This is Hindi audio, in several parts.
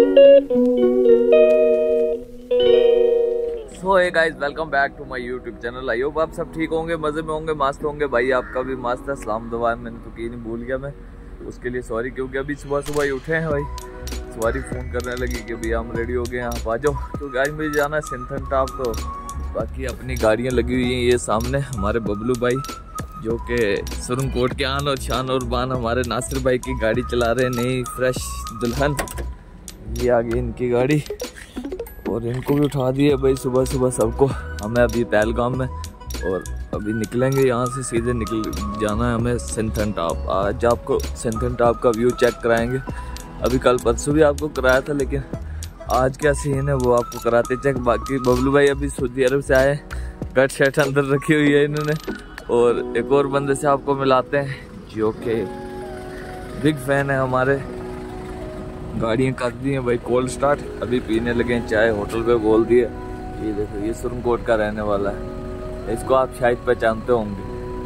So hey guys, welcome back to my YouTube channel. I hope आप सब ठीक होंगे, मज़े में होंगे, मस्त होंगे। भाई आपका भी मस्त है। सलाम दुआ मैंने तो की नहीं, भूल गया मैं, उसके लिए सॉरी। क्योंकि अभी सुबह सुबह ही उठे हैं भाई, सवारी फ़ोन करने लगी कि भैया हम रेडी हो गए, आप आ जाओ। तो गाइस मुझे जाना है सिंथन टॉप। तो बाकी अपनी गाड़ियाँ लगी हुई हैं ये सामने। हमारे बबलू भाई जो कि सुरंगकोट के आन और शान और बान, हमारे नासिर भाई की गाड़ी चला रहे हैं, नई फ्रेश दुल्हन। ये आ गई इनकी गाड़ी और इनको भी उठा दिए भाई सुबह सुबह सबको। हमें अभी पहलगाम में और अभी निकलेंगे यहाँ से, सीधे निकल जाना है हमें सिंथन टॉप। आज आपको सिंथन टॉप का व्यू चेक कराएंगे। अभी कल परसों भी आपको कराया था, लेकिन आज क्या सीन है वो आपको कराते चेक। बाकी बबलू भाई अभी सऊदी अरब से आए, गट शर्ट अंदर रखी हुई है इन्होंने। और एक और बंदे से आपको मिलाते हैं जो कि बिग फैन है हमारे। गाड़ियाँ कर दी हैं भाई कोल्ड स्टार्ट, अभी पीने लगे हैं चाय, होटल पे बोल दिए। ये देखो, ये सुरंगकोट का रहने वाला है, इसको आप शायद पहचानते होंगे।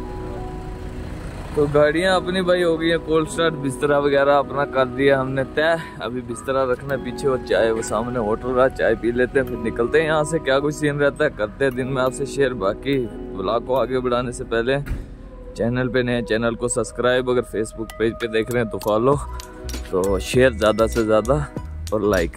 तो गाड़ियाँ अपनी भाई हो गई हैं कोल्ड स्टार्ट, बिस्तरा वगैरह अपना कर दिया हमने तय। अभी बिस्तरा रखना पीछे और चाय वो सामने होटल रहा, चाय पी लेते हैं फिर निकलते हैं यहाँ से। क्या कुछ सीन रहता है करते हैं दिन में आपसे शेयर। बाकी ब्लॉग को आगे बढ़ाने से पहले चैनल पे नए, चैनल को सब्सक्राइब, अगर फेसबुक पेज पे देख रहे हैं तो फॉलो, तो शेयर ज़्यादा से ज़्यादा और लाइक।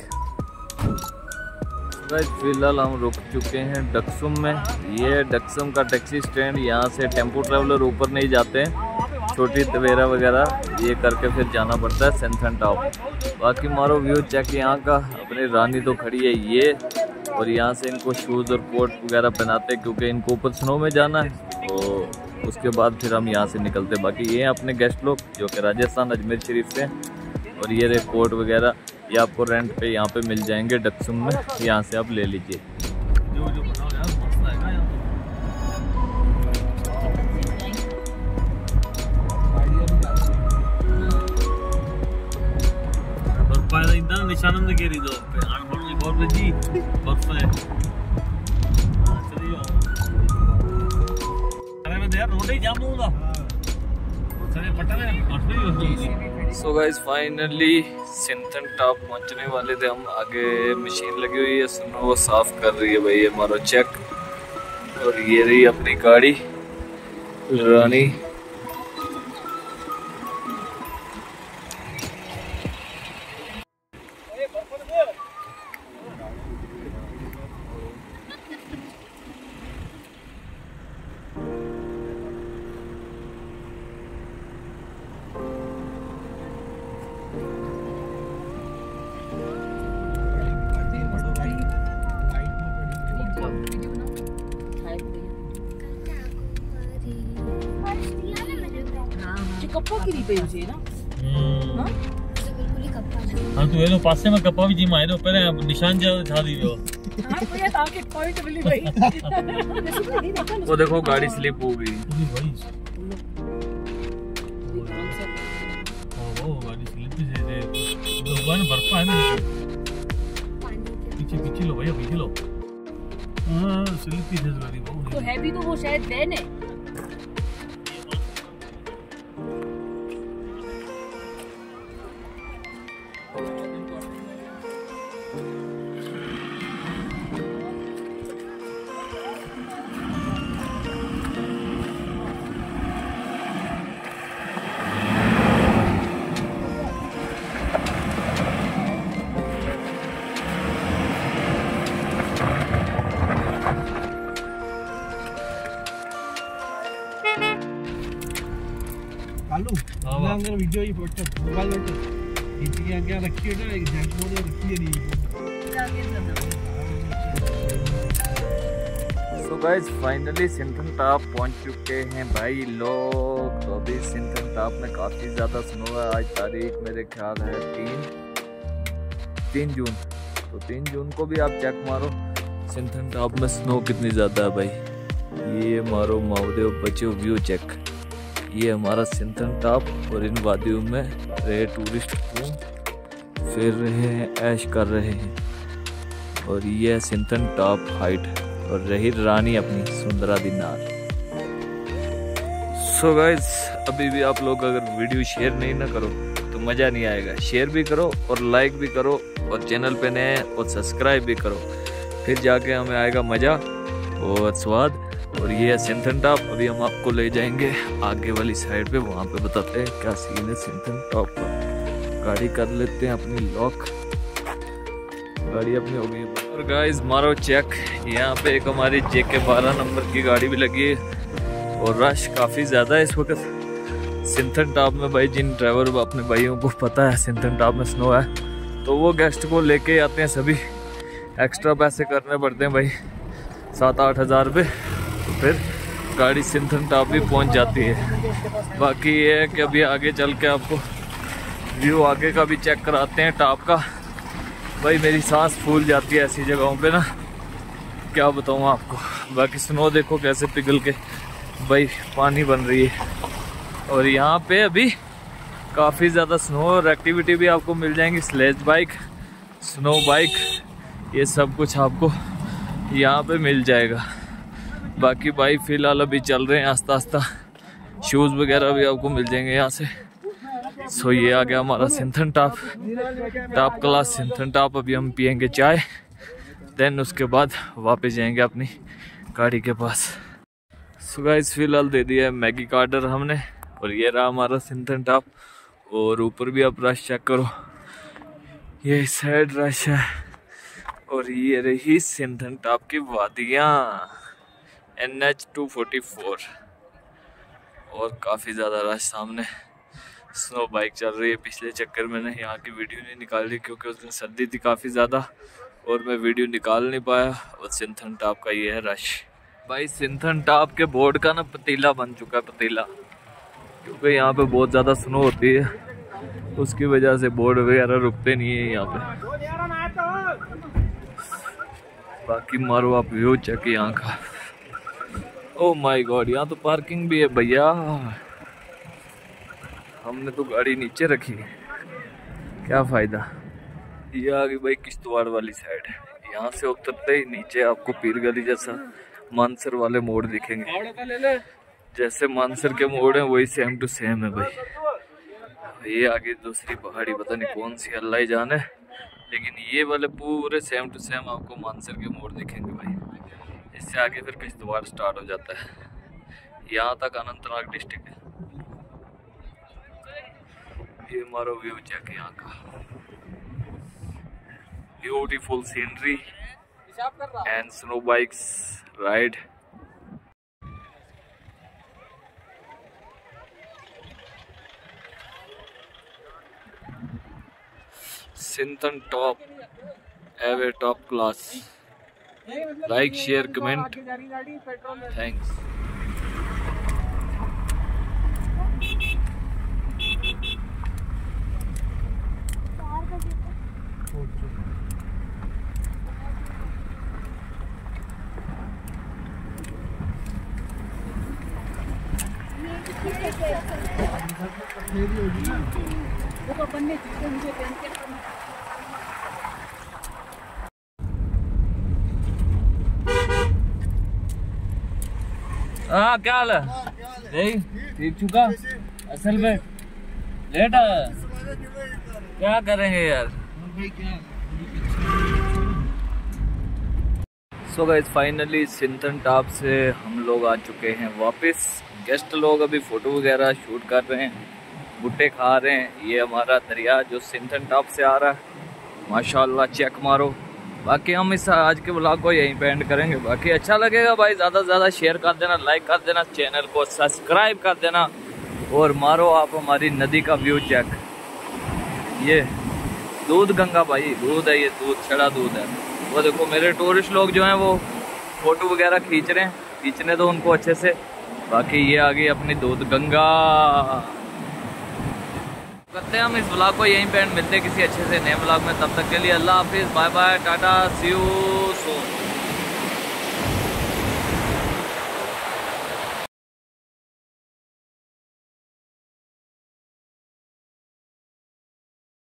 फिलहाल हम रुक चुके हैं डक्सुम में। ये डक्सुम का टैक्सी स्टैंड, यहाँ से टेम्पो ट्रैवलर ऊपर नहीं जाते हैं, छोटी तवेरा वगैरह ये करके फिर जाना पड़ता है सिंथन टॉप। बाकी मारो व्यू चेक यहाँ का। अपनी रानी तो खड़ी है ये, और यहाँ से इनको शूज़ और कोट वगैरह पहनाते हैं क्योंकि इनको ऊपर स्नो में जाना है। तो उसके बाद फिर हम यहाँ से निकलते हैं। बाकी ये अपने गेस्ट लोग जो कि राजस्थान अजमेर शरीफ से हैं। और ये रे कोट वगैरह ये आपको रेंट पे यहाँ पे मिल जाएंगे डक्सुम में, यहाँ से आप ले लीजिए। निशानंद के रिदो पे आनबोल बहुत बजी बर्फ है। चलिए अरे मैं यार रोड ही जाम होगा, चले पटना है। So guys finally Sinthan top पहुंचने वाले थे हम। आगे मशीन लगी हुई है, सुनो वो साफ कर रही है भाई, ये मारो चेक। और ये रही अपनी गाड़ी रानी। कप्पा की रीपे हुई ना। हां हां तो ये लो पास में कप्पा भी जी मारे तो पहले निशान जा दी जो। हां तो ये टारगेट पॉइंट मिली भाई। वो देखो गाड़ी स्लिप हो गई भाई। ओ गाड़ी स्लिप से भगवान बर्फ है ना, पीछे पीछे लो भैया, पीछे लो। हां स्लिप की गाड़ी बहुत तो हैवी, तो वो शायद वैन है। वीडियो ही फोटो मोबाइल में इनकी आगे रखी है ना, एक जेट मोड रखी है नहीं। So guys finally Sinthan top पहुंच चुके हैं भाई लोग। तो अभी सिंथन टॉप में काफ़ी ज़्यादा स्नो है। आज तारीख मेरे ख्याल है 3 जून। तो 3 जून को भी आप चेक मारो सिंथन टॉप में स्नो कितनी ज़्यादा है भाई। ये मारो माउदेव बच्चों व्यू चेक। ये हमारा सिंथन टॉप, और इन वादियों में रहे टूरिस्ट घूम फिर रहे हैं, ऐश कर रहे हैं। और ये है सिंथन टॉप हाइट, और रही रानी अपनी सुंदरा दिनार। सो गाइस अभी भी आप लोग अगर वीडियो शेयर नहीं ना करो तो मज़ा नहीं आएगा। शेयर भी करो और लाइक भी करो और चैनल पे नए हैं और सब्सक्राइब भी करो, फिर जाके हमें आएगा मज़ा और स्वाद। और ये है सिंथन टॉप। अभी हम आपको ले जाएंगे आगे वाली साइड पे, वहाँ पे बताते हैं क्या सीन है सिंथन टॉप का। गाड़ी कर लेते हैं अपनी लॉक, गाड़ी अपनी हो गई। और गाइस मारो चेक, यहाँ पे एक हमारी JK 12 नंबर की गाड़ी भी लगी है और रश काफ़ी ज़्यादा है इस वक्त सिंथन टॉप में। भाई जिन ड्राइवर अपने भाइयों को पता है सिंथन टॉप में स्नो है तो वो गेस्ट को लेके आते हैं, सभी एक्स्ट्रा पैसे करने पड़ते हैं भाई 7-8 हज़ार रुपये, तो फिर गाड़ी सिंथन टॉप भी पहुंच जाती है। बाकी ये है कि अभी आगे चल के आपको व्यू आगे का भी चेक कराते हैं टॉप का। भाई मेरी सांस फूल जाती है ऐसी जगहों पे ना, क्या बताऊँ आपको। बाकी स्नो देखो कैसे पिघल के भाई पानी बन रही है। और यहाँ पे अभी काफ़ी ज़्यादा स्नो और एक्टिविटी भी आपको मिल जाएंगी, स्लेज बाइक, स्नो बाइक, ये सब कुछ आपको यहाँ पे मिल जाएगा। बाकी भाई फ़िलहाल अभी चल रहे हैं आस्ता आस्ता, शूज़ वगैरह भी आपको मिल जाएंगे यहाँ से। सो ये आ गया हमारा Sinthan top, top class Sinthan top. अभी हम पियेंगे चाय, देन उसके बाद वापस जाएंगे अपनी गाड़ी के पास। सो गाइस फिलहाल दे दिया है मैगी का ऑर्डर हमने और ये रहा हमारा सिंथन टॉप। और ऊपर भी आप रश चेक करो, ये साइड रश है और ये रही सिंथन टॉप की वादियाँ, NH 244 और काफ़ी ज़्यादा रश। सामने स्नो बाइक चल रही है। पिछले चक्कर मैंने यहाँ की वीडियो नहीं निकाली क्योंकि उस दिन सर्दी थी काफ़ी ज़्यादा और मैं वीडियो निकाल नहीं पाया। और सिंथन टॉप का ये है रश। भाई सिंथन टॉप के बोर्ड का ना पतीला बन चुका है, पतीला, क्योंकि यहाँ पे बहुत ज़्यादा स्नो होती है, उसकी वजह से बोर्ड वगैरह रुकते नहीं है यहाँ पे। बाकी मारो आप व्यू चेक यहाँ का, ओ माय गॉड, यहाँ तो पार्किंग भी है भैया। हमने तो गाड़ी नीचे रखी है, क्या फ़ायदा। ये आ गई भाई किश्तवाड़ वाली साइड, यहाँ से उतरते ही नीचे आपको पीर गली जैसा मानसर वाले मोड़ दिखेंगे। जैसे मानसर के मोड़ हैं वही सेम टू सेम है भाई। ये आगे दूसरी पहाड़ी पता नहीं कौन सी, अल्लाह ही जाने, लेकिन ये वाले पूरे सेम टू सेम आपको मानसर के मोड़ दिखेंगे भाई। इससे आगे फिर किश्तवाड़ स्टार्ट हो जाता है। यहाँ तक अनंतनाग डिस्ट्रिक्ट है। ये हमारा व्यू चेक यहाँ का, beautiful scenery and snow bikes ride. Sinthan top एवे top class. Like share comment, thanks. हाँ क्या हाल है? ठीक चुका असल में लेट आया, क्या करेंगे यार। So guys finally Sinthan top से हम लोग आ चुके हैं वापस। गेस्ट लोग अभी फ़ोटो वगैरह शूट कर रहे हैं, भुट्टे खा रहे हैं। ये हमारा दरिया जो सिंथन टॉप से आ रहा है, माशाल्लाह चेक मारो। बाकी हम इस आज के व्लॉग को यहीं पे एंड करेंगे। बाकी अच्छा लगेगा भाई ज़्यादा से ज़्यादा शेयर कर देना, लाइक कर देना, चैनल को सब्सक्राइब कर देना और मारो आप हमारी नदी का व्यू चेक। ये दूध गंगा भाई, दूध है, ये दूध छड़ा दूध है। वो देखो मेरे टूरिस्ट लोग जो हैं वो फ़ोटो वगैरह खींच रहे हैं, खींचने दो उनको अच्छे से। बाकी ये आ गई अपनी दूध गंगा। करते हैं हम इस व्लॉग को यहीं पे एंड, मिलते हैं किसी अच्छे से नए व्लॉग में। तब तक के लिए अल्लाह हाफिज़, bye bye, tata, see you soon.